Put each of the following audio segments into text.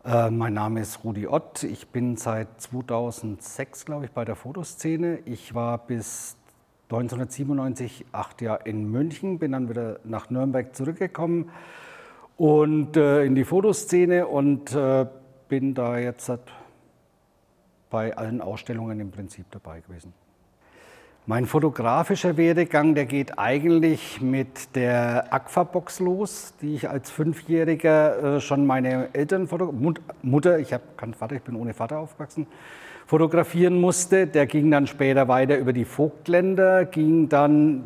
Mein Name ist Rudi Ott. Ich bin seit 2006, glaube ich, bei der Fotoszene. Ich war bis 1997 8 Jahre in München, bin dann wieder nach Nürnberg zurückgekommen und in die Fotoszene und bin da jetzt bei allen Ausstellungen im Prinzip dabei gewesen. Mein fotografischer Werdegang, der geht eigentlich mit der Agfa-Box los, die ich als Fünfjähriger schon meine Eltern, Mutter, ich habe keinen Vater, ich bin ohne Vater aufgewachsen, fotografieren musste. Der ging dann später weiter über die Vogtländer, ging dann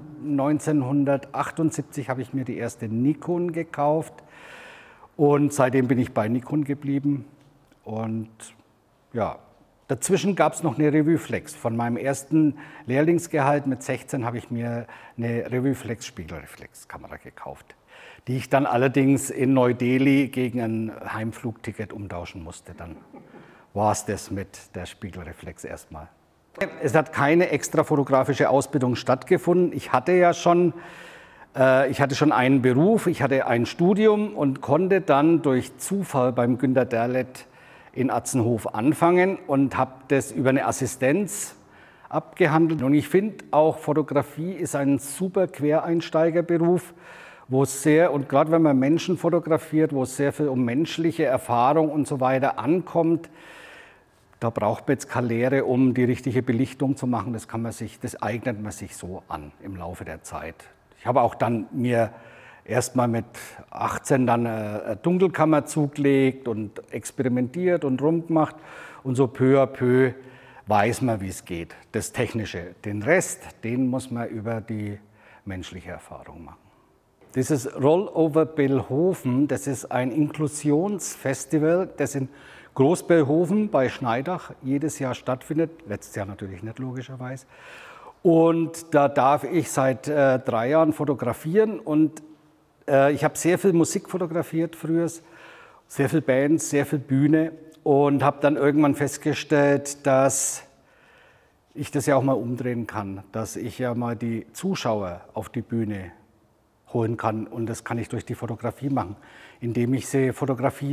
1978 habe ich mir die erste Nikon gekauft und seitdem bin ich bei Nikon geblieben. Und ja, dazwischen gab es noch eine Revueflex. Von meinem ersten Lehrlingsgehalt mit 16 habe ich mir eine Revueflex Spiegelreflexkamera gekauft, die ich dann allerdings in Neu-Delhi gegen ein Heimflugticket umtauschen musste. Dann war es das mit der Spiegelreflex erstmal. Es hat keine extra fotografische Ausbildung stattgefunden. Ich hatte schon einen Beruf, ich hatte ein Studium und konnte dann durch Zufall beim Günter Derleth in Atzenhof anfangen und habe das über eine Assistenz abgehandelt. Und ich finde auch, Fotografie ist ein super Quereinsteigerberuf, wo es sehr, und gerade wenn man Menschen fotografiert, wo es sehr viel um menschliche Erfahrung und so weiter ankommt, da braucht man jetzt keine Lehre, um die richtige Belichtung zu machen. Das eignet man sich so an im Laufe der Zeit. Ich habe auch dann mir erstmal mit 18 dann eine Dunkelkammer zugelegt und experimentiert und rumgemacht. Und so peu à peu weiß man, wie es geht, das Technische. Den Rest, den muss man über die menschliche Erfahrung machen. Dieses Rollover Bellhofen, das ist ein Inklusionsfestival, das in Großbellhofen bei Schneidach jedes Jahr stattfindet. Letztes Jahr natürlich nicht, logischerweise. Und da darf ich seit 3 Jahren fotografieren und ich habe sehr viel Musik fotografiert früher, sehr viel Bands, sehr viel Bühne und habe dann irgendwann festgestellt, dass ich das ja auch mal umdrehen kann, dass ich ja mal die Zuschauer auf die Bühne holen kann und das kann ich durch die Fotografie machen, indem ich sie fotografiere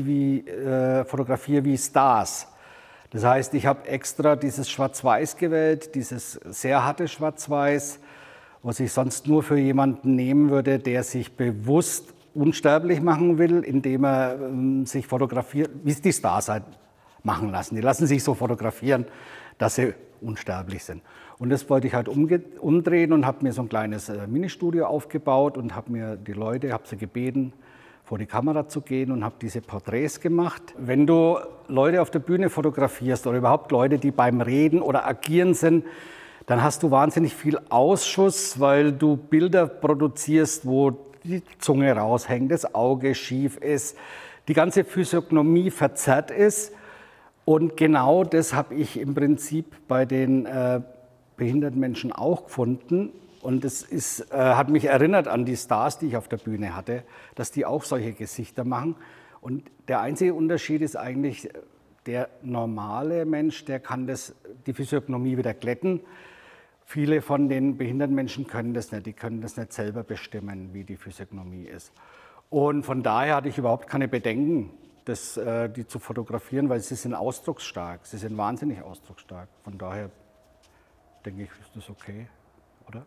wie Stars. Das heißt, ich habe extra dieses Schwarz-Weiß gewählt, dieses sehr harte Schwarz-Weiß, was ich sonst nur für jemanden nehmen würde, der sich bewusst unsterblich machen will, indem er sich fotografiert, wie es die Stars halt machen lassen. Die lassen sich so fotografieren, dass sie unsterblich sind. Und das wollte ich halt umdrehen und habe mir so ein kleines Ministudio aufgebaut und habe sie gebeten, vor die Kamera zu gehen und habe diese Porträts gemacht. Wenn du Leute auf der Bühne fotografierst oder überhaupt Leute, die beim Reden oder Agieren sind, dann hast du wahnsinnig viel Ausschuss, weil du Bilder produzierst, wo die Zunge raushängt, das Auge schief ist, die ganze Physiognomie verzerrt ist. Und genau das habe ich im Prinzip bei den behinderten Menschen auch gefunden. Und es hat mich erinnert an die Stars, die ich auf der Bühne hatte, dass die auch solche Gesichter machen. Und der einzige Unterschied ist eigentlich, der normale Mensch, der kann die Physiognomie wieder glätten. Viele von den behinderten Menschen können das nicht. Die können das nicht selber bestimmen, wie die Physiognomie ist. Und von daher hatte ich überhaupt keine Bedenken, die zu fotografieren, weil sie sind ausdrucksstark. Sie sind wahnsinnig ausdrucksstark. Von daher denke ich, ist das okay, oder?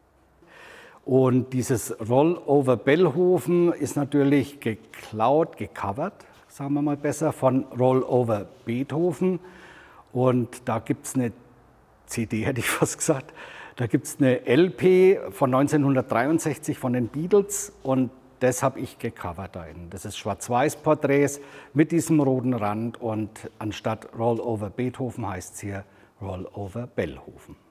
Und dieses Rollover Bellhofen ist natürlich gecovert, sagen wir mal besser, von Rollover Beethoven. Und da gibt es eine CD, hätte ich fast gesagt. Da gibt es eine LP von 1963 von den Beatles und das habe ich gecovert dahin. Das ist Schwarz-Weiß-Porträts mit diesem roten Rand und anstatt Rollover Beethoven heißt es hier Rollover Bellhofen.